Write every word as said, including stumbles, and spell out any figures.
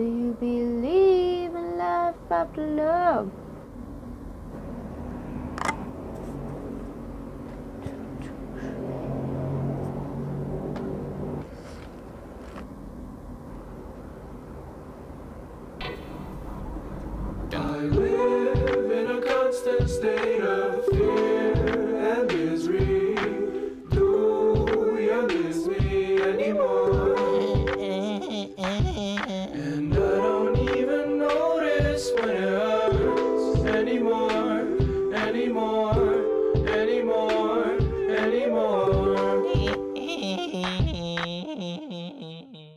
Do you believe in life after love? I live in a constant state of fear and misery. Do you miss me anymore? And I don't even notice when it hurts anymore, anymore, anymore, anymore.